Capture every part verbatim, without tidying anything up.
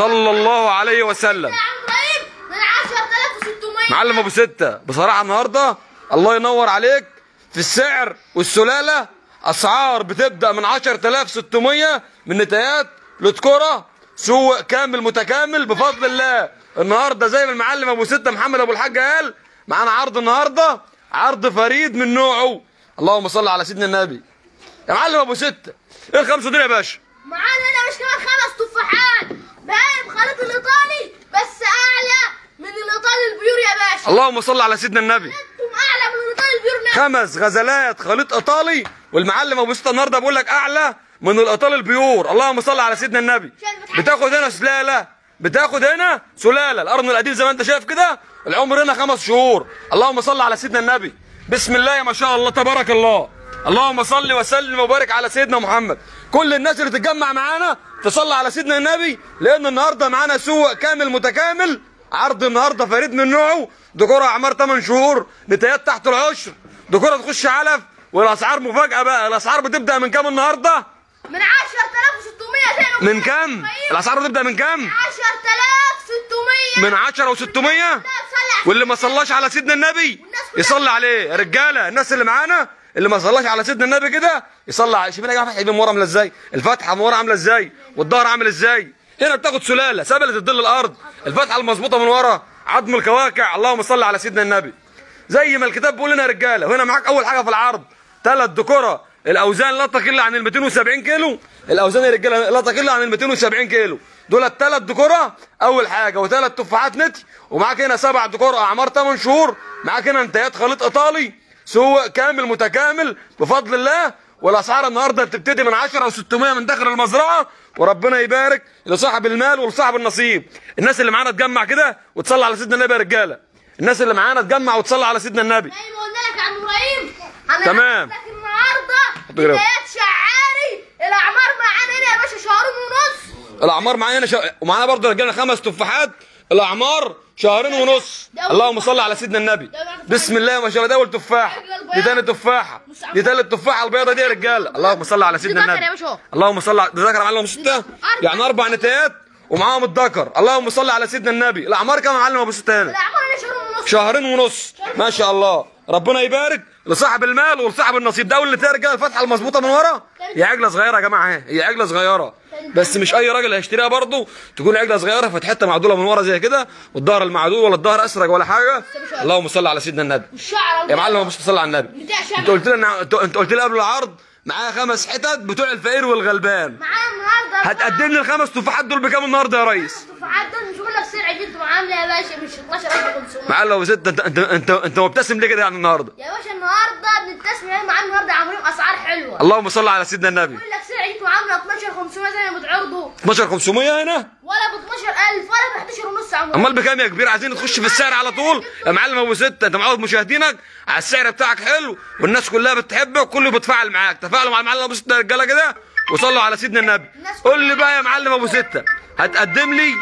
صلى الله عليه وسلم. يا عم ابراهيم من عشرة آلاف وستمية. معلم ابو ستة بصراحه النهارده الله ينور عليك في السعر والسلاله. اسعار بتبدا من عشرة آلاف وستمية من نتايات لتكوره، سوق كامل متكامل بفضل الله. النهارده زي ما المعلم ابو ستة محمد ابو الحاج قال معانا عرض النهارده، عرض فريد من نوعه. اللهم صل على سيدنا النبي. يا معلم ابو ستة ايه الخمسه دول يا باشا؟ معانا هنا مش كمان خمس تفاحات بهايم خليط الايطالي بس اعلى من الايطالي البيور يا باشا. اللهم صل على سيدنا النبي. انتم اعلى من الايطالي البيور نفسه. خمس غزلات خليط ايطالي، والمعلم ابو ستة النهارده بيقول لك اعلى من الايطالي البيور. اللهم صل على سيدنا النبي. بتاخد هنا سلاله، بتاخد هنا سلاله القرن القديم زي ما انت شايف كده، العمر هنا خمس شهور. اللهم صل على سيدنا النبي. بسم الله ما شاء الله تبارك الله. اللهم صل وسلم وبارك على سيدنا محمد. كل الناس اللي تتجمع معانا تصلي على سيدنا النبي، لان النهارده معانا سوق كامل متكامل. عرض النهارده فريد من نوعه، ديكور اعمار ثمان شهور، نتايات تحت العشر، ديكور تخش علف. والاسعار مفاجاه بقى، الاسعار بتبدا من كام النهارده؟ من عشرة آلاف وستمية زي ما من كام؟ الاسعار بتبدا من كام؟ عشرة آلاف وستمية. من عشرة وستمية. واللي ما صلاش على سيدنا النبي يصلي عليه يا رجاله. الناس اللي معانا اللي ما صلاش على سيدنا النبي كده يصلي عليه. شايفين يا جماعه فتحه من ورا عامله ازاي؟ الفتحه من ورا عامله ازاي؟ والظهر عامل ازاي؟ هنا بتاخد سلاله سبله تدل الارض، الفتحه المظبوطه من ورا، عظم الكواكع. اللهم صل على سيدنا النبي. زي ما الكتاب بيقول لنا يا رجاله. وهنا معاك اول حاجه في العرض ثلاث دكوره، الاوزان لا تقل عن ال مئتين وسبعين كيلو. الاوزان يا رجاله لا تقل عن ال مئتين وسبعين كيلو. دول الثلاث دكوره اول حاجه، وثلاث تفاحات نتي، ومعاك هنا سبع دكور اعمار ثمان شهور. معاك هنا نتايات خليط ايطالي، سوق كامل متكامل بفضل الله. والاسعار النهارده بتبتدي من عشرة وستمية من داخل المزرعه. وربنا يبارك لصاحب المال ولصاحب النصيب. الناس اللي معانا تجمع كده وتصلي على سيدنا النبي يا رجاله. الناس اللي معانا تجمع وتصلي على سيدنا النبي. زي ما قلنا لك يا عم ابراهيم تمام. لك النهارده بدايات شعاري. الاعمار معانا هنا يا باشا شهرين ونص. الاعمار معانا هنا شا... ومعانا برضه رجاله خمس تفاحات، الاعمار شهرين ونص. اللهم صل على سيدنا النبي. بسم الله ما شاء الله. ده اول تفاحه، دي ثاني تفاحه، دي ثالث تفاحه البيضه دي يا رجاله. اللهم صل على سيدنا النبي. اللهم صل على ده ذكر يا معلم ستة، يعني اربع نتايات ومعاهم الذكر. اللهم صل على سيدنا النبي. الاعمار كام يا معلم ابو ستة هنا؟ الاعمار هنا شهرين ونص. شهرين ونص ما شاء الله. ربنا يبارك لصاحب المال ولصاحب النصيب. ده اول نتايه رجاله الفتحه المظبوطه من ورا. هي عجله صغيره يا جماعه، اهي هي عجله صغيره بس مش اي راجل هيشتريها برضه. تكون عجله صغيره فتحتها معدوله من ورا زي كده، والظهر المعدول ولا الظهر اسرج ولا حاجه. اللهم صل على سيدنا النبي. يا معلم مش تصلي على النبي. انت قلت لي انت قلت لي قبل العرض معايا خمس حتت بتوع الفقير والغلبان. معايا النهارده هتقدم لي الخمس تفاحات دول بكام النهارده يا ريس؟ التفاحات دول مش هقول لك سعر جبتهم عامله يا باشا مش اتناشر ألف وخمسمية. معلم ابو ستة انت انت انت انت مبتسم ليه كده يعني النهارده؟ يا باشا النهارده بنبتسم يعني معانا النهارده عاملين اسعار حلوه. اللهم صل على سيدنا النبي. بقول لك سعر جبتهم عامله اتناشر ألف وخمسمية زي ما بتعرضوا. اتناشر ألف وخمسمية هنا؟ ولا ب اتناشر ألف ولا ب احداشر ونص عمو. امال بكام يا كبير؟ عايزين تخش في السعر على طول يا معلم ابو ستة. انت معود مشاهدينك على السعر بتاعك حلو، والناس كلها بتحبك وكله بيتفاعل معاك. تفاعلوا مع المعلم ابو ستة يا رجاله كده وصلوا على سيدنا النبي. قول لي بقى يا معلم ابو ستة هتقدم لي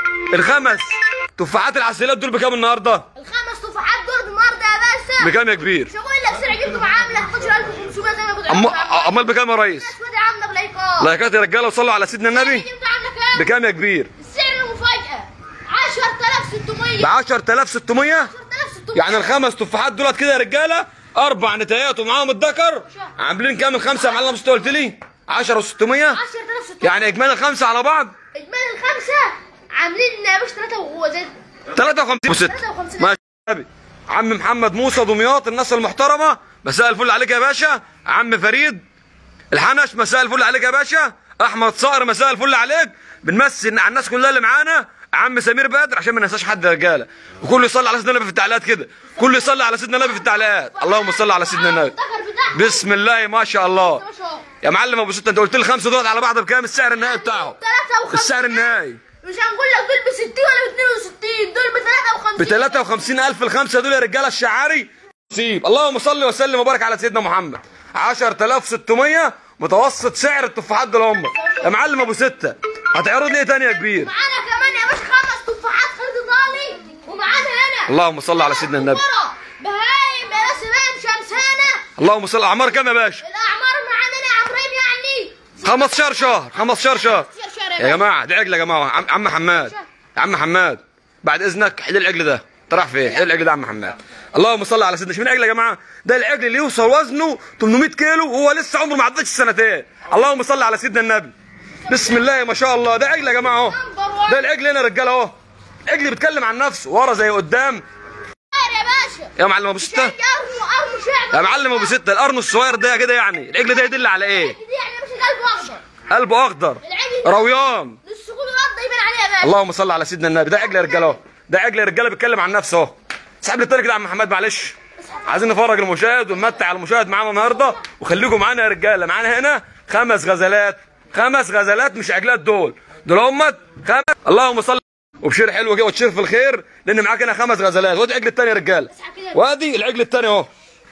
الخمس تفاحات العسليات دول بكام النهارده؟ الخمس تفاحات دول النهارده يا باشا بكام يا كبير؟ مش هقول لك سعر جبتهم عامله احداشر ألف وخمسمية زي ما بتعرضوا. امال بكام يا ريس؟ الاسود عامله بلايكات. لايكات يا رجاله وصلوا على سيدنا النبي. جبتوا عامله كام؟ بكام يا كبير؟ السعر المفاجاه عشرة آلاف وستمية. ب عشرة آلاف وستمية. عشرة آلاف وستمية. يعني الخمس تفاحات دولت كده يا رجاله اربع نتايات ومعاهم الذكر عاملين كام الخمسه يا معلم ستة قلت لي؟ عشرة وستمية. عشرة آلاف وستمية. يعني اجمالي الخمسه على بعض اجمالي الخمسه عاملين يا باشا ثلاثة وزي ثلاثة وخمسين وستة. ماشي يا نبي. عم محمد موسى دمياط الناس المحترمه، مساء الفل عليك يا باشا. عم فريد الحنش مساء الفل عليك يا باشا. احمد صقر مساء الفل عليك. بنمسي على الناس كلها اللي معانا. عم سمير بدر عشان ما ننساش حد يا رجاله، وكله يصلي على سيدنا النبي في التعليقات كده، كله يصلي على سيدنا النبي في التعليقات. اللهم صل على سيدنا النبي. بسم الله ما شاء الله. يا معلم ابو ستة انت قلت لي الخمسه دول على بعض بكام السعر النهائي بتاعهم؟ ثلاثة وخمسين. السعر النهائي مش هنقول لك دول ب ستين ولا ب اتنين وستين، دول ب ثلاثة وخمسين. ب ثلاثة وخمسين ألف الخمسه دول يا رجاله الشعاري. نصيب. اللهم صل وسلم وبارك على سيدنا محمد. عشرة آلاف وستمية متوسط سعر التفاحات دول هم. يا معلم ابو ستة هتعرض لي ايه تاني يا كبير؟ معانا كمان يا باشا خمس تفاحات خليط ايطالي، ومعانا هنا اللهم صل على سيدنا النبي. بهايم يا باشا بهايم شمسانه. اللهم صل. اعمار كام يا باشا؟ الاعمار معانا يا عم ابراهيم يعني خمستاشر شهر. خمستاشر شهر. يا جماعه دي عجل يا جماعه. عم, عم حماد يا عم حماد بعد اذنك حل العجل ده. انت رايح فين؟ حل العجل ده يا عم حماد. اللهم صل على سيدنا. شوف العجل يا جماعه، ده العجل اللي يوصل وزنه ثمانمائة كيلو وهو لسه عمره ما عداش السنتين. اللهم صل على سيدنا النبي. بسم الله ما شاء الله. ده عجل يا جماعه اهو. ده العجل هنا يا رجاله اهو. العجل بيتكلم عن نفسه ورا زي قدام. يا باشا يا معلم ابو سته يا معلم ابو سته القرن الصغير ده كده يعني العجل ده يدل على ايه؟ دي يعني يا باشا قلبه اخضر. قلبه اخضر رويان. السكون الغض يبان عليه يا باشا. اللهم صل على سيدنا النبي. ده عجل يا رجاله اهو. ده عجل يا رجاله بيتكلم عن نفسه اهو. اسحب لي التاني كده يا عم محمد معلش. عايزين نفرج المشاهد ونمتع المشاهد معانا النهارده وخليكم معانا يا رجاله. معانا هنا خمس غزلات خمس غزلات مش عجلات دول دول هم خمس. اللهم صل وبشير حلو كده وتشير في الخير لان معاك هنا خمس غزلات. وادي العجل الثاني يا رجاله وادي العجل الثاني اهو.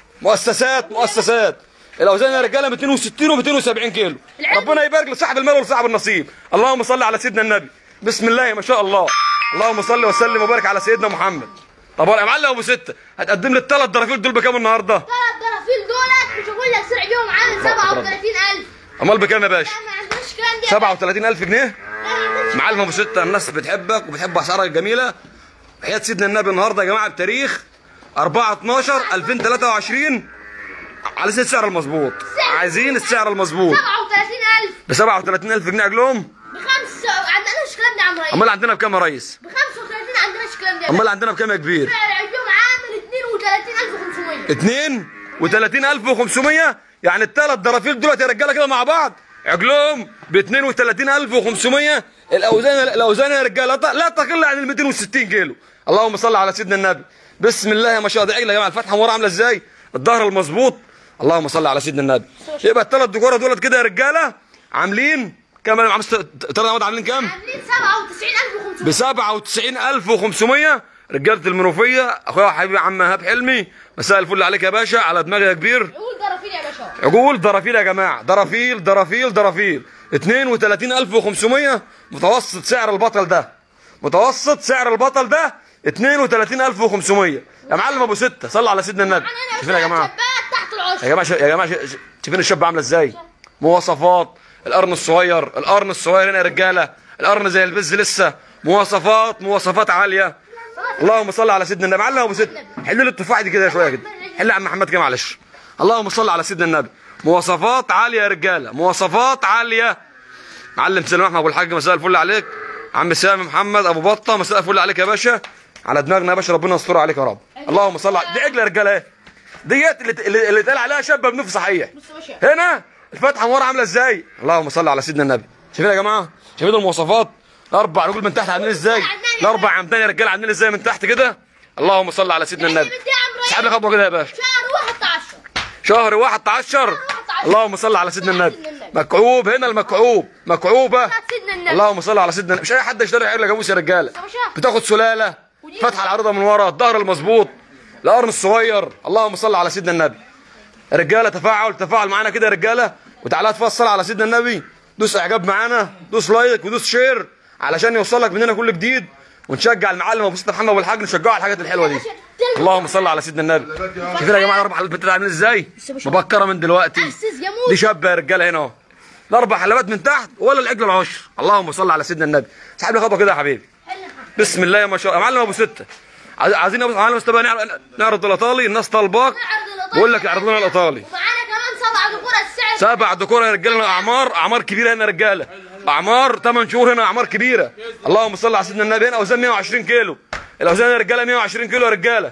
مؤسسات مؤسسات الاوزان يا رجاله مئتين وستين ومئتين وسبعين كيلو. ربنا يبارك لصاحب المال ولصاحب النصيب. اللهم صل على سيدنا النبي. بسم الله ما شاء الله. اللهم صل وسلم وبارك على سيدنا محمد. طب يا معلم ابو سته هتقدم لي الثلاث درافيل دول بكام النهارده؟ ثلاث درافيل دولت مش هقول لك سعر اليوم عامل سبعة وثلاثين ألف. امال بكام يا باشا؟ ما عندناش الكلام ده. سبعة وثلاثين ألف جنيه؟ معلم ابو سته الناس بتحبك وبتحب اسعارك الجميله. حياه سيدنا النبي النهارده يا جماعه بتاريخ أربعة اتناشر ألفين وثلاثة وعشرين على سيد السعر المظبوط. عايزين السعر المظبوط سبعة وثلاثين ألف ب سبعة وثلاثين ألف جنيه عجلهم. بخمسة عندناش الكلام ده يا عم ريس. امال عندنا بكام يا ريس؟ ب خمسة وثلاثين عندناش الكلام ده. امال عندنا بكام يا كبير؟ سعر اليوم عامل اثنين وثلاثين ألف وخمسمائة. اثنين وثلاثين ألف وخمسمائة يعني الثلاث درافيل دولت يا رجاله كده مع بعض عجلهم ب اثنين وثلاثين ألف وخمسمائة. الاوزان الاوزان يا رجاله لا تقل عن ال مئتين وستين كيلو. اللهم صل على سيدنا النبي. بسم الله ما شاء الله. ده عجله يا جماعه الفتحه من ورا عامله ازاي؟ الظهر المظبوط. اللهم صل على سيدنا النبي. يبقى الثلاث دكوره دولت كده يا رجاله عاملين كام؟ عاملين ثلاث عاملين كام؟ عاملين سبعة وتسعين ألف وخمسمائة. ب سبعة وتسعين ألف وخمسمائة. رجاله المنوفيه اخويا وحبيبي عم ايهاب حلمي مساء الفل عليك يا باشا. على دماغي يا كبير. عقول درافيل يا باشا. عقول درافيل يا جماعه. درافيل درافيل درافيل اثنين وثلاثين ألف وخمسمائة. متوسط سعر البطل ده متوسط سعر البطل ده اثنين وثلاثين ألف وخمسمائة. يا معلم ابو سته صلى على سيدنا النبي. شايفين يا جماعه تحت العشر. يا جماعه يا جماعه شايفين الشاب عامله ازاي؟ مواصفات القرن الصغير. القرن الصغير هنا يا رجاله القرن زي البز لسه. مواصفات مواصفات عاليه. اللهم صل على سيدنا النبي. معلم ابو سته حل لي التفاحه دي كده شويه كده. حل يا عم محمد كده معلش. اللهم صل على سيدنا النبي. مواصفات عاليه يا رجاله مواصفات عاليه. معلم سلام احمد ابو الحاج مساء الفل عليك. عم سامي محمد ابو بطه مساء الفل عليك يا باشا. على دماغنا يا باشا ربنا يستر عليك يا رب. اللهم صل على دي عجله يا رجاله اهي. ديت اللي اللي اتقال عليها شابه بنف صحيح. هنا الفتحه من ورا عامله ازاي؟ اللهم صل على سيدنا النبي. شايفين يا جماعه؟ شايفين المواصفات؟ اربع رجول من تحت عاملين ازاي؟ الاربع عمدان يا رجاله عاملين ازاي من تحت كده؟ اللهم صل على سيدنا النبي. اسحب لي خطوه كده يا باشا. شهر واحد عشر. شهر واحد عشر. اللهم صل على سيدنا النبي. مكعوب هنا المكعوب مكعوبه. اللهم صل على سيدنا النبي. مش اي حد يشتري عجله جاموس يا رجاله. بتاخد سلاله فتحه العريضه من ورا الظهر المظبوط القرن الصغير. اللهم صل على سيدنا النبي. يا رجاله تفاعل تفاعل معانا كده يا رجاله وتعالى تفصل على سيدنا النبي. دوس اعجاب معانا دوس لايك ودوس شير علشان يوصلك مننا كل جديد ونشجع المعلم ابو سته محمد والحاج نشجعه على الحاجات الحلوه دي. اللهم صل على سيدنا النبي. شايفين يا جماعه اربع حلبات بتاعت عاملين ازاي؟ مبكره من دلوقتي. دي شابه يا رجاله هنا اهو. الاربع حلبات من تحت ولا العجل العشر. اللهم صل على سيدنا النبي. اسحب لي خطوه كده يا حبيبي. بسم الله ما شاء الله. معلم ابو سته عايزين ابو معلم بس نعرض الايطالي. الناس طالباك بقول لك اعرض لنا الايطالي. ومعانا كمان سبع دكوره السعر سبع دكوره يا رجاله. اعمار اعمار كبيره هنا يا رجاله. اعمار ثمان شهور هنا اعمار كبيره. اللهم صل على سيدنا النبي. هنا اوزان مئة وعشرين كيلو. الاوزان يا رجاله مئة وعشرين كيلو يا رجاله.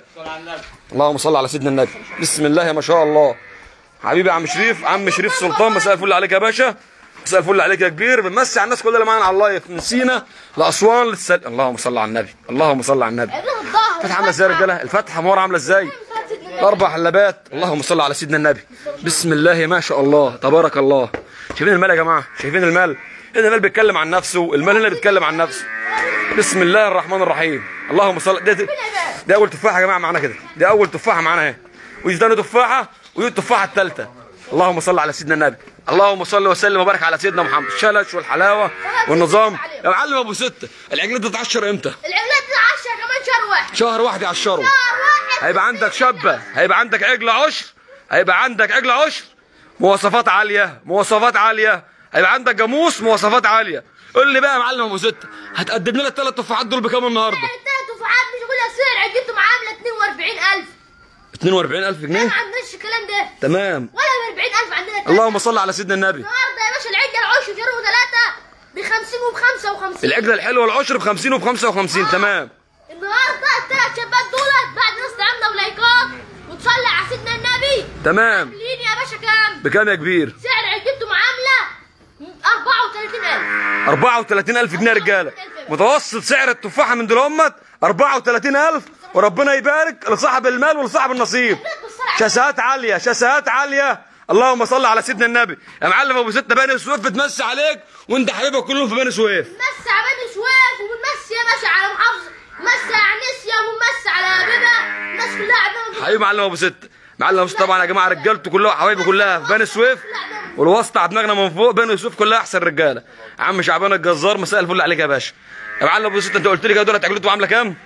اللهم صل على سيدنا النبي. بسم الله ما شاء الله. حبيبي عم شريف عم شريف سلطان مساء الفل عليك يا باشا. مساء الفل عليك يا كبير. بنمسي على الناس كلها اللي معانا على اللايف من سينا لاسوان للسل. اللهم صل على النبي. اللهم صل على النبي. الفتحه عامله ازاي يا رجاله؟ الفتحه من ورا عامله ازاي؟ اربع حلبات. اللهم صل على سيدنا النبي. بسم الله ما شاء الله تبارك الله. شايفين المال يا جماعه؟ شايفين المال؟ هنا المال بيتكلم عن نفسه. المال هنا بيتكلم عن نفسه. بسم الله الرحمن الرحيم. اللهم صل. دي, دي اول تفاحه يا جماعه معانا كده. دي اول تفاحه معانا اهي. ودي ثاني تفاحه ودي التفاحه الثالثه. اللهم صل على سيدنا النبي. اللهم صل وسلم وبارك على سيدنا محمد. الشلش والحلاوه والنظام. يا معلم ابو سته العجلات دي تتعشر امتى؟ العجلات تتعشر كمان شهر واحد. شهر واحد يعشروا. شهر واحد هيبقى عندك شابه هيبقى عندك عجل عشر. هيبقى عندك عجل عشر مواصفات عاليه مواصفات عاليه. هيبقى عندك جاموس مواصفات عاليه. قول لي بقى يا معلم ابو سته، هتقدم لنا الثلاث تفاحات دول بكام النهارده؟ الثلاث تفاحات مش هقول لك سعر، عجبتهم عامله اتنين واربعين الف. اتنين واربعين الف جنيه؟ ما عندناش الكلام ده. تمام. ولا ب اربعين الف عندنا التلاتة. اللهم صل على سيدنا النبي. النهارده يا باشا العجله العشر جروا ثلاثه ب خمسين وب خمسة وخمسين. العجله الحلوه العشر ب خمسين وب خمسة وخمسين. آه. تمام. النهارده الثلاث شبات دولت بعد ناس تعملنا ولايكات وتصلي على سيدنا النبي. تمام. عاملين يا باشا كام؟ بكام يا كبير؟ سعر عجبتهم عامله اربعة وتلاتين الف. اربعة وتلاتين الف جنيه يا رجاله. متوسط سعر التفاحه من دول امت اربعة وتلاتين الف، وربنا يبارك لصاحب المال ولصاحب النصيب. شاسات عاليه، شاسات عاليه. اللهم صل على سيدنا النبي. يا معلم ابو سته بني سويف بتمسي عليك، وانت حبيبك كلهم في بني سويف. بنمسي على بني سويف وبنمسي يا باشا على محافظه، بنمسي على نسيا وبنمسي على بيبه، الناس كلها عندنا. حبيبي معلم ابو سته. معلم ابو سته طبعا يا جماعه رجالته كلها حبايبي كلها في بني سويف، والواسطه على دماغنا من فوق. بني سويف كلها احسن رجاله. عم شعبان الجزار مساء الفل عليك يا باشا. يا معلم ابو سته انت قلت لي كده دول عجلتهم عامله كام؟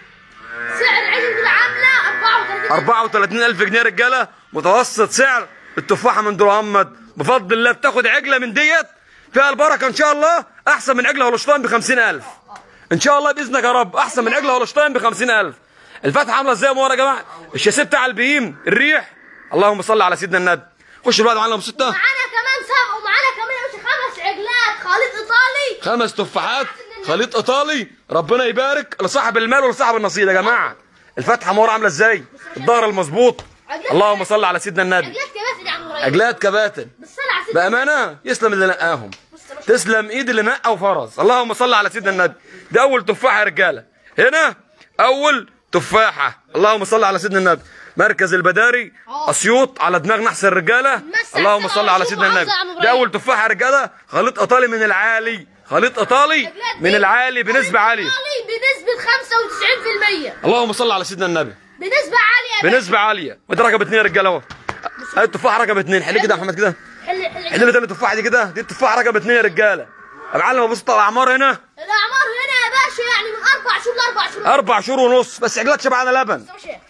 سعر العجل دول عامله اربعة وتلاتين. اربعة وتلاتين الف جنيه رجاله. متوسط سعر التفاحه من دول محمد بفضل الله بتاخد عجله من ديت فيها البركه ان شاء الله احسن من عجله هولشتاين ب خمسين الف. ان شاء الله باذنك يا رب احسن من عجله هولشتاين ب خمسين الف. الفتحه عامله ازاي يا ورا يا جماعه؟ الشاسيه بتاع البهيم، الريح. اللهم صل على سيدنا النبي. خش الوقت معانا ابو سته. معانا كمان سبع، ومعانا كمان يا باشا خمس عجلات خليط ايطالي. خمس تفاحات خليط ايطالي. ربنا يبارك لصاحب المال ولصاحب النصيب يا جماعه. الفتحه مورا عامله ازاي؟ الظهر المظبوط. اللهم صل على سيدنا النبي. عجلات كباتن يا عم ريس. عجلات كباتن. بالصلاه على سيدنا بامانه يسلم اللي نقاهم. تسلم ايد اللي نقى وفرز. اللهم صل على سيدنا النبي. ده اول تفاحه يا رجاله. هنا اول تفاحه. اللهم صل على سيدنا النبي. مركز البداري اسيوط على دماغنا احسن رجاله. اللهم صل على سيدنا النبي. ده اول تفاحه يا رجاله. خليط ايطالي من العالي. خليط ايطالي من العالي بنسبه عاليه. بنسبه خمسة وتسعين في المية. اللهم صل على سيدنا النبي. بنسبه عاليه. بنسبه عاليه. وده رقم اثنين يا رجاله اهو. هاي التفاحه رقم اثنين. حل كده يا محمد كده. حل لي تاني التفاحه دي كده. دي التفاحه رقم اثنين يا رجاله. يا معلم ابص على الاعمار هنا. الاعمار هنا يا باشا يعني من اربع شهور لاربع شهور. اربع شهور ونص بس عجلات شبعانه لبن.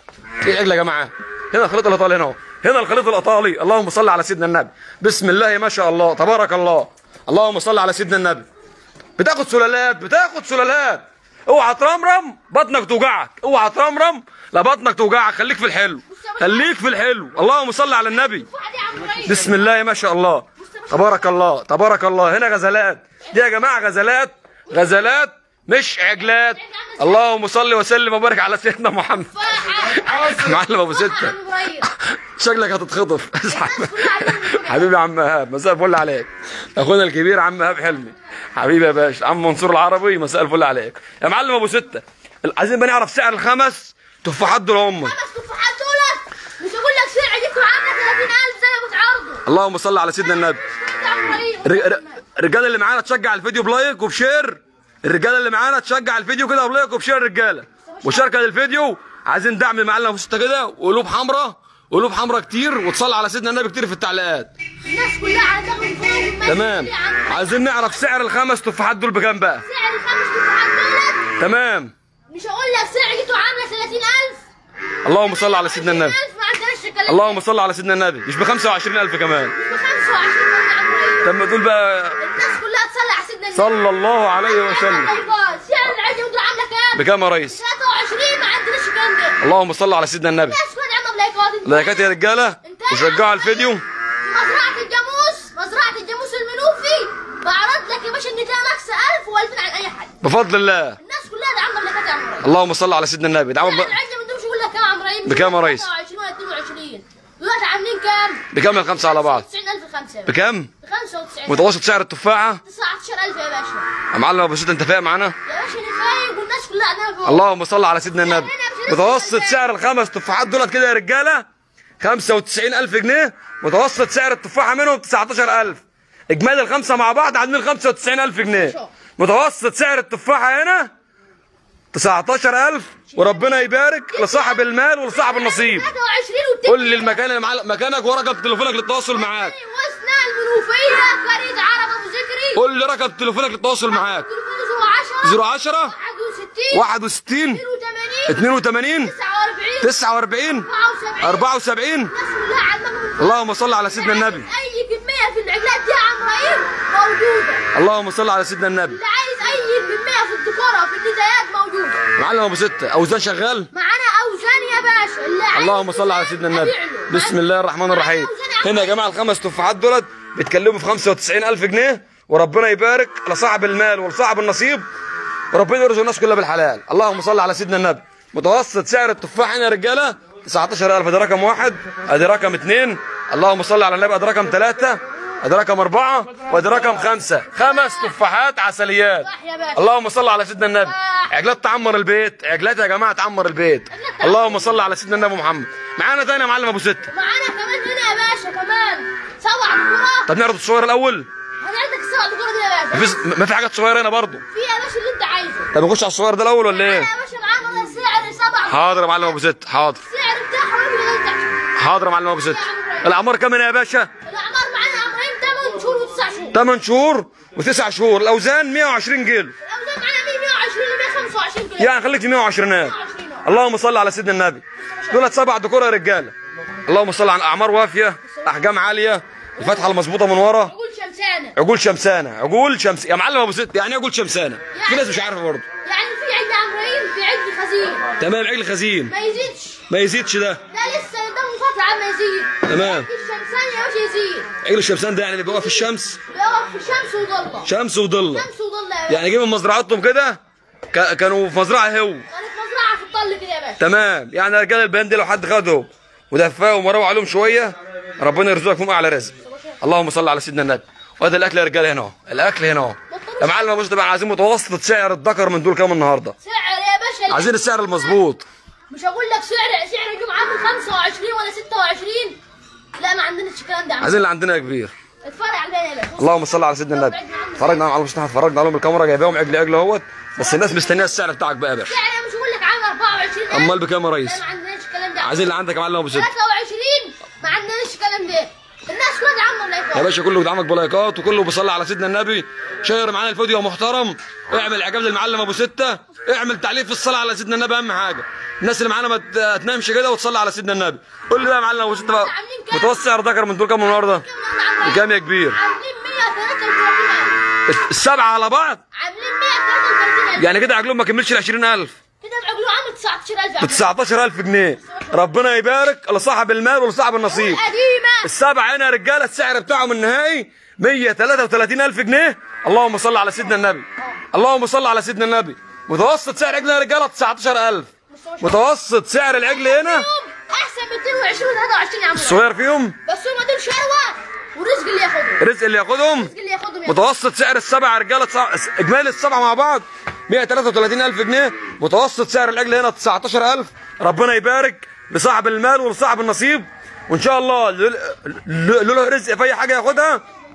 في عجله يا جماعه. هنا الخليط الايطالي هنا اهو. هنا الخليط الايطالي. اللهم صل على سيدنا النبي. بسم الله ما شاء الله تبارك الله. اللهم صل على سيدنا النبي. بتاخد سلالات بتاخد سلالات. اوعى ترمرم بطنك توجعك. اوعى ترمرم لا بطنك توجعك. خليك في الحلو. خليك في الحلو. اللهم صل على النبي. بسم الله ما شاء الله تبارك الله تبارك الله. هنا غزلات. دي يا جماعه غزلات. غزلات مش عجلات. اللهم صل وسلم وبارك على سيدنا محمد. معلم ابو سته شكلك هتتخطف. حبيبي يا عم ايهاب مساء الفل عليك. اخونا الكبير عم ايهاب حلمي حبيبي يا باشا. عم منصور العربي مساء الفل عليك. يا معلم ابو سته عايزين بقى نعرف سعر الخمس تفاحات دول هم. خمس تفاحات دولت مش هقول لك سعر عجبتهم عامله ثلاثين الف زي ما بتعرضوا. اللهم صل على سيدنا النبي. الرجاله اللي معانا تشجع الفيديو بلايك وبشير. الرجاله اللي معانا تشجع الفيديو كده بلايك وبشير رجاله. مشاركه للفيديو. عايزين دعم المعلم ابو سته كده وقلوب حمراء. قلوب حمراء كتير وتصلي على سيدنا النبي كتير في التعليقات. الناس كلها على دماغهم فوق. تمام. عايزين نعرف سعر الخمس تفاحات دول بكام بقى؟ سعر الخمس تفاحات دولت تمام. مش هقول لك سعر عجبته عامله ثلاثين الف. اللهم صل على سيدنا النبي. ما عندناش الكلام. اللهم صل على سيدنا النبي. مش ب خمسة وعشرين الف كمان. مش ب خمسة وعشرين الف يا عم ريس. طب ما تقول بقى. الناس كلها تصلي على سيدنا النبي صلى الله عليه وسلم. سعر العجل دول عامله كام؟ بكام يا ريس؟ ثلاثة وعشرين. ما عندناش الكلام ده. اللهم صل على سيدنا النبي. الناس كلها عندهم لايكات. لايكات يا رجاله وشجعوا الفيديو. مزرعه الجاموس مزرعه الجاموس المنوفي بعرض لك يا باشا النتايه ماكس الف والفين عن اي حد بفضل الله. الناس كلها ده عامله لايكات يا عم ريس. اللهم صل على سيدنا النبي. دعوه العجل ما بدهمش يقول لك كام يا عم ريس. بكام يا ريس؟ ثلاثة وعشرين ولا اثنين وعشرين. دلوقتي عاملين كام؟ بكام الخمسه على بعض؟ تسعين الف الخمسه. بكام؟ ب خمسة وتسعين. متوسط سعر التفاحه تسعتاشر الف يا باشا. يا معلم ابو سته انت فاهم معانا؟ يا باشا انا فايق والناس كلها عندها فوق. اللهم صل على سيدنا النبي. متوسط سعر الخمس تفاحات دولت كده يا رجاله خمسة وتسعين الف جنيه. متوسط سعر التفاحه منهم تسعتاشر الف. اجمالي الخمسه مع بعض عاملين خمسة وتسعين الف جنيه. متوسط سعر التفاحه هنا تسعتاشر الف. وربنا يبارك لصاحب المال ولصاحب النصيب. ثلاثة وعشرين قول لي المكان اللي معلق مكانك ورقم تليفونك للتواصل معاك. وسنا المنوفيه قريه عرب ابو ذكري. قول لي رقم تليفونك للتواصل معاك. تليفونه صفر عشرة واحد وستين واحد وستين اثنين وثمانين تسعة واربعين اربعة وسبعين. اللهم صل على سيدنا النبي. اي كميه في العجلات دي يا عم رهيب موجوده موجوده. اللهم صل على سيدنا النبي. اللي عايز اي كميه في الديكور وفي الديزاينات موجوده. معلم ابو ستة، اوزان شغال؟ معانا اوزان يا باشا. اللي عايز اللهم صل على سيدنا النبي. بسم الله الرحمن الرحيم. هنا يا جماعه الخمس تفاحات دولت بيتكلموا في خمسة وتسعين ألف جنيه، وربنا يبارك لصاحب المال ولصاحب النصيب، وربنا يرزق الناس كلها بالحلال. اللهم صل على سيدنا النبي. متوسط سعر التفاح هنا يا رجاله تسعتاشر ألف. ادي رقم واحد، ادي رقم اثنين، اللهم صل على النبي، ادي رقم ثلاثة، ادي رقم أربعة، وادي رقم خمسة. خمس تفاحات عسليات. اللهم صل على سيدنا النبي. عجلات تعمر البيت، عجلات يا جماعه تعمر البيت. اللهم صل على سيدنا النبي محمد. معانا تاني يا معلم ابو ستة. معانا كمان هنا يا باشا كمان سبع دكورات. طب نعرض الصغير الاول؟ هنعرضك السبع دكورات دي يا باشا. مفيش، ما في حاجات صغيره هنا برضه؟ في يا باشا اللي انت عايزه. طب نخش على الصغير ده الاول ولا ايه؟ يا باشا معانا سعر سبع. حاضر يا معلم ابو ستة، حاضر. السعر بتاعهم حاضر يا معلم ابو ستة. الاعمار كام هنا يا باشا؟ الاعمار معانا عمرين ثمانية شهور وتسع شهور. ثمانية شهور وتسع شهور. الاوزان مية وعشرين كيلو. الاوزان معانا مية وعشرين ل مية وخمسة وعشرين كيلو. يعني خليك في مية وعشرين. اللهم صل على سيدنا النبي. دولت سبع دكور يا رجاله. اللهم صل على اعمار وافيه، احجام عاليه، الفتحه المظبوطه من ورا. عقول شمسانه. عقول شمسانه، عقول شمس يا معلم ابو ستة. يعني ايه عقول شمسانه؟ في ناس مش عارفه برضه. يعني في عجل عمرين، في عجل خزين. تمام. عجل خزين ما يزيدش. ما يزيدش ده. ده لسه قدامه فتره عم يزيد. تمام. الشمسان يا باشا يزيد. عجل الشمسان ده يعني اللي بيقف في الشمس؟ بيقف في الشمس وضله. شمس وضله. شمس وضله يا باشا. يعني جه من مزرعتهم كده، ك- كانوا في مزرعه هو. كانت مزرعه في الطل كده يا باشا. تمام. يعني رجال البيان دي لو حد خدهم ودفاهم وروق عليهم شويه ربنا يرزقك فيهم اعلى رزق. اللهم صل على سيدنا النبي. وهذا الاكل يا رجاله هنا اهو، الاكل هنا اهو. يا معلم ابو ستة، عايزين متوسط سعر الذكر من دول كام النهارده؟ سعر يا باشا عايزين السعر المظبوط. مش هقول لك سعر سعر اليوم عامل خمسة وعشرين ولا ستة وعشرين. لا ما عندناش الكلام ده. عايزين اللي عندنا يا كبير. اتفرج علينا يا باشا. اللهم صل على سيدنا النبي. اتفرجنا على المصطفى، اتفرجنا عليهم بالكاميرا جايباهم عجل عجل اهوت، بس الناس مستنيه السعر بتاعك بقى يا باشا. سعر مش هقول لك عامل أربعة وعشرين ألف. امال بكام يا ريس؟ لا ما عندناش الكلام ده. عايزين اللي عندك يا معلم ابو ستة. ثلاثة وعشرين ما عندناش الكلام ده. الناس كلها عامله بلايكات يا باشا، كله بيدعمك بلايكات وكله بيصلي على سيدنا النبي. شير معانا الفيديو يا محترم، اعمل اعجاب للمعلم ابو ستة، اعمل تعليق في الصلاه على سيدنا النبي. اهم حاجه الناس اللي معانا ما تنامش كده وتصلي على سيدنا النبي. قول لي بقى يا معلم ابو ستة بقى، متوسط سعر ذكر من دول كام النهارده؟ بكام يا كبير؟ عاملين مية وثلاثة وثلاثين ألف. السبعه على بعض؟ عاملين مية وثلاثة وثلاثين ألف. يعني كده عجلهم ما كملش ال عشرين ألف. كده بعقله عامل تسعتاشر ألف. ب تسعتاشر ألف جنيه. ربنا يبارك لصاحب المال ولصاحب النصيب. قديمه. السبعه هنا يا رجاله السعر بتاعهم النهائي مية وثلاثة وثلاثين ألف جنيه. اللهم صل على سيدنا النبي. اللهم صل على سيدنا النبي. متوسط سعر عجل يا رجاله تسعتاشر ألف. متوسط سعر العجل هنا احسن من اتنين وعشرين و تلاتة وعشرين يا عم. الصغير فيهم بس هم دول شهوه والرزق اللي ياخدهم. رزق اللي ياخدهم. الرزق اللي ياخدهم. متوسط سعر السبعه يا رجاله تسع... اجمالي السبعه مع بعض مية وثلاثة وثلاثين ألف جنيه. متوسط سعر العجل هنا تسعتاشر ألف. ربنا يبارك لصاحب المال ولصاحب النصيب، وان شاء الله له رزق في اي حاجه ياخدها.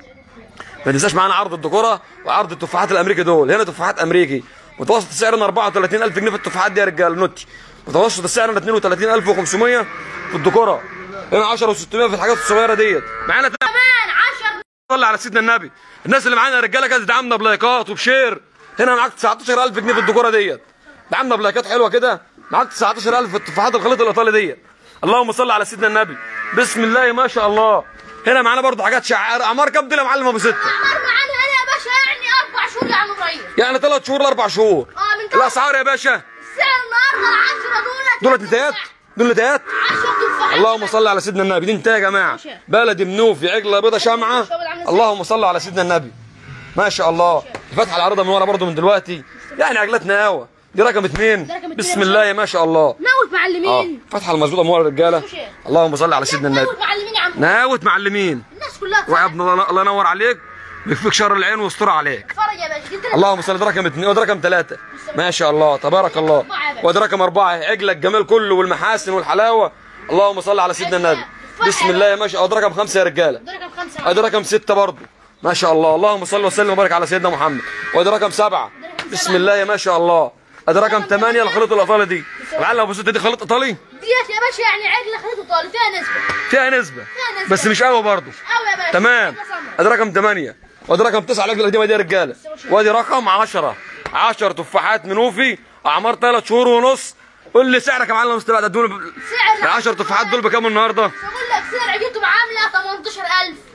ما تنساش معانا عرض الدكوره وعرض التفاحات الامريكي دول. هنا تفاحات امريكي متوسط سعرنا أربعة وثلاثين ألف جنيه في التفاحات دي يا رجاله نوتي. متوسط السعر اثنين وثلاثين ألف وخمسمية في الدكوره. هنا عشرة وستمية في الحاجات الصغيره ديت. معانا كمان عشرة. صلي على سيدنا النبي. الناس اللي معانا يا رجاله كده تدعمنا بلايكات وبشير. هنا معاك تسعتاشر ألف جنيه في الدكوره ديت. دعمنا بلايكات حلوه كده. معاك تسعتاشر ألف في التفاحات الخليط الايطالي ديت. اللهم صل على سيدنا النبي. بسم الله ما شاء الله. هنا معانا برضه حاجات شعار. اعمار كام دول يا معلم ابو ستة؟ اعمار معانا هنا يا باشا يعني اربع شهور يا عم ابراهيم. يعني ثلاث شهور لاربع شهور. اه من الاسعار يا باشا السعر النهارده عشرة دولت. دولت نتايات؟ دول نتايات؟ عشرة تفاحات. اللهم صل على سيدنا النبي. دي انتهى يا جماعه. بلدي منوفي عجله بيضه شمعه. اللهم صل على سيدنا النبي. ما شاء الله. الفتحه العريضه من ورا برضه من دلوقتي. يعني عجلتنا هوا. دي رقم اثنين. بسم الله ما شاء الله. ناوت معلمين. اه فتحه المظبوطه من ورا الرجاله. اللهم صل على سيدنا النبي. ناوت معلمين يا عم. ناوت معلمين. الناس كلها ويا ابن الله الله ينور عليك ويكفيك شر العين ويستر عليك. اتفرج يا باشا. جبت لك اللهم صل. ده رقم اثنين وده رقم ثلاثه. ما شاء الله تبارك الله. وده رقم اربعه. عجله الجمال كله والمحاسن والحلاوه. اللهم صل على سيدنا النبي. بسم الله ما شاء الله. ده رقم خمسه يا رجاله. ده رقم خمسة. ادي رقم ستة برضه. ما شاء الله. اللهم صل وسلم وبارك على سيدنا محمد. وادي رقم سبعة. بسم الله ما شاء الله. ادي رقم ثمانية الخليط الايطالي دي. معلم ابو ستة دي خليط ايطالي؟ ديت يا باشا يعني عجله خليط ايطالي فيها نسبه. فيها نسبه. بس مش قوي برضه. قوي يا باشا. تمام. ادي رقم ثمانية وادي رقم تسعة العجله القديمه دي يا رجاله. وادي رقم عشرة. عشرة تفاحات منوفي اعمار ثلاث شهور ونص. قول لي سعرك يا معلم مستبعد دول ب... سعر ال عشرة تفاحات دول بكام النهارده؟ بقول لك سعر عجلتهم عامله تمنتاشر ألف.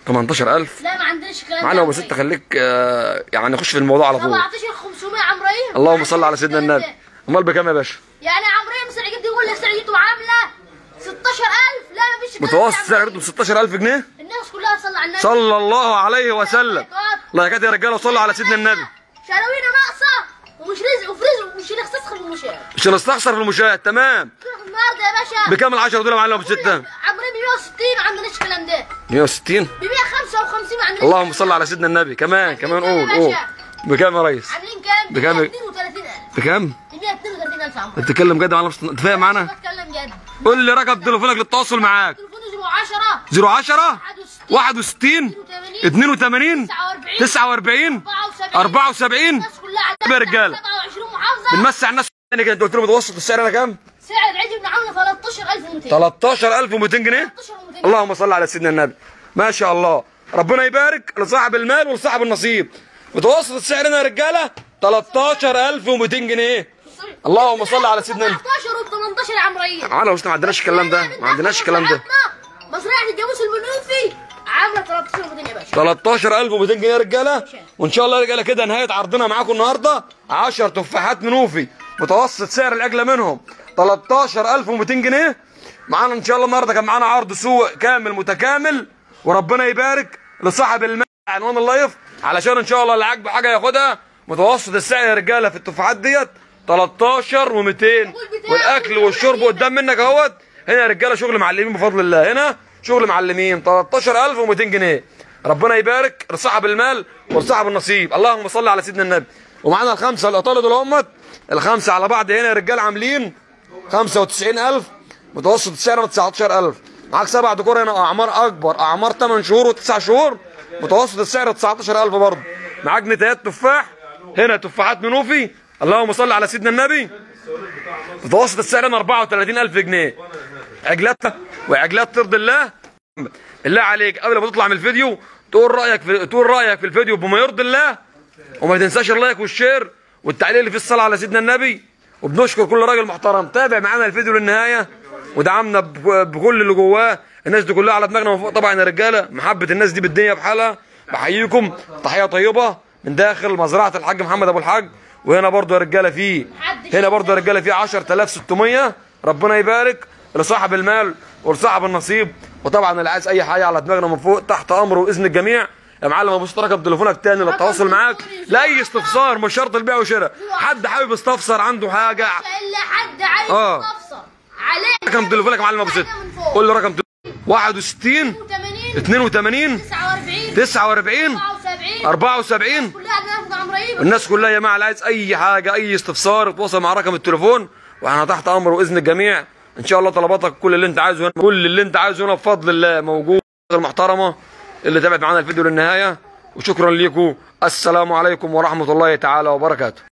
تمنتاشر ألف؟ لا ما عندناش الكلام ده. معانا ابو ست خليك آه يعني نخش في الموضوع على طول. سبعتاشر خمسمية عمريه. اللهم صل على سيدنا النبي. امال بكام يا باشا؟ يعني عمريه مسعر جدي يقول لي سعرته عامله ستاشر ألف. لا ما فيش متوسط سعرته ستاشر ألف جنيه؟ الناس كلها تصلي على النبي صلى الله عليه وسلم. الله يا يا رجاله وصلوا على سيدنا النبي. شراوينا ناقصه ومش رزق وفي رزق ومش هنستسخر في المشاهد. مش هنستخسر في المشاهد. تمام. النهارده يا باشا بكام ال عشرة دول يا معلم ابو ستة؟ عمريه مية وستين ما عندناش الكلام ده. مية وستين؟ ب مية وخمسة وخمسين ما عندناش. اللهم صل على سيدنا النبي. كمان كمان قول قول. بكام يا ريس؟ عاملين كام؟ بكام؟ ب مية واتنين وتلاتين ألف. بكام؟ ب مية واتنين وتلاتين ألف عمريه. انت بتتكلم جد يا معلم؟ انت فاهم معانا؟ بتكلم جد. قول لي رقم تليفونك للتواصل معاك. تليفون صفر عشرة صفر عشرة واحد وستين اتنين وتمانين تسعة وأربعين أربعة وسبعين. الناس كلها يا رجاله سبعة وعشرين محافظه. بنمسي على الناس تاني كده. انت قلت له متوسط السعر انا كام؟ سعر العجل بن عمرو تلتاشر ألف ومتين. تلتاشر ألف ومتين جنيه. تلتاشر ومتين. اللهم صل على سيدنا النبي. ما شاء الله. ربنا يبارك لصاحب المال ولصاحب النصيب. متوسط السعر هنا يا رجاله تلتاشر ألف ومتين جنيه. اللهم صل على سيدنا النبي. سبعتاشر و تمنتاشر عمريه. معانا ما عندناش الكلام ده. ما عندناش الكلام ده. مزرعه الجاموس المنوفي عامله تلتاشر ومتين يا باشا. تلتاشر ألف ومتين جنيه يا رجاله. وان شاء الله يا رجاله كده نهايه عرضنا معاكم النهارده عشرة تفاحات منوفي متوسط سعر الاجله منهم تلتاشر ألف ومتين جنيه. معانا ان شاء الله النهارده كان معانا عرض سوق كامل متكامل. وربنا يبارك لصاحب المال عنوان اللايف علشان ان شاء الله اللي عاجبه حاجه ياخدها. متوسط السعر يا رجاله في التفاحات ديت تلتاشر ومتين. والاكل والشرب قدام منك اهوت. هنا يا رجاله شغل معلمين بفضل الله. هنا شغل معلمين تلتاشر ألف ومتين جنيه. ربنا يبارك لصاحب المال ولصاحب النصيب. اللهم صل على سيدنا النبي. ومعانا الخمسه الاطاله دول همت الخمسه على بعض هنا يا رجاله عاملين خمسة وتسعين ألف. متوسط السعر تسعتاشر ألف. معاك سبع دكور هنا اعمار اكبر اعمار تمن شهور وتسع شهور. متوسط السعر تسعتاشر ألف برضه. معاك نتايات تفاح هنا تفاحات منوفي. اللهم صل على سيدنا النبي. متوسط السعر هنا أربعة وتلاتين ألف جنيه. عجلات وعجلات ترضي الله. بالله عليك قبل ما تطلع من الفيديو تقول رايك في تقول رايك في الفيديو بما يرضي الله. وما تنساش اللايك والشير والتعليق اللي فيه الصلاه على سيدنا النبي. وبنشكر كل راجل محترم تابع معانا الفيديو للنهايه ودعمنا بكل اللي جواه. الناس دي كلها على دماغنا من فوق طبعا يا رجاله. محبه الناس دي بالدنيا بحالها. بحييكم تحيه طيبه من داخل مزرعه الحاج محمد ابو الحاج. وهنا برضو يا رجاله في هنا برضو يا رجاله في عشرة آلاف وستمية. ربنا يبارك لصاحب المال ولصاحب النصيب. وطبعا اللي عايز اي حاجه على دماغنا من فوق تحت امره باذن الجميع. يا معلم ابو ست رقم تليفونك تاني للتواصل معاك لاي استفسار مش شرط البيع وشراء. حد حابب يستفسر عنده حاجه الا حد عايز اه يستفسر عليه رقم تليفونك يا معلم ابو ست. قول له رقم واحد وستين اتنين وتمانين تسعة وأربعين أربعة وسبعين. الناس كلها يا جماعه اللي عايز اي حاجه اي استفسار اتواصل مع رقم التليفون واحنا تحت امره باذن الجميع. ان شاء الله طلباتك كل اللي انت عايزه هنا كل اللي انت عايزه هنا بفضل الله موجود. المحترمه اللي تابعت معانا الفيديو للنهايه وشكرا لكم. السلام عليكم ورحمه الله تعالى وبركاته.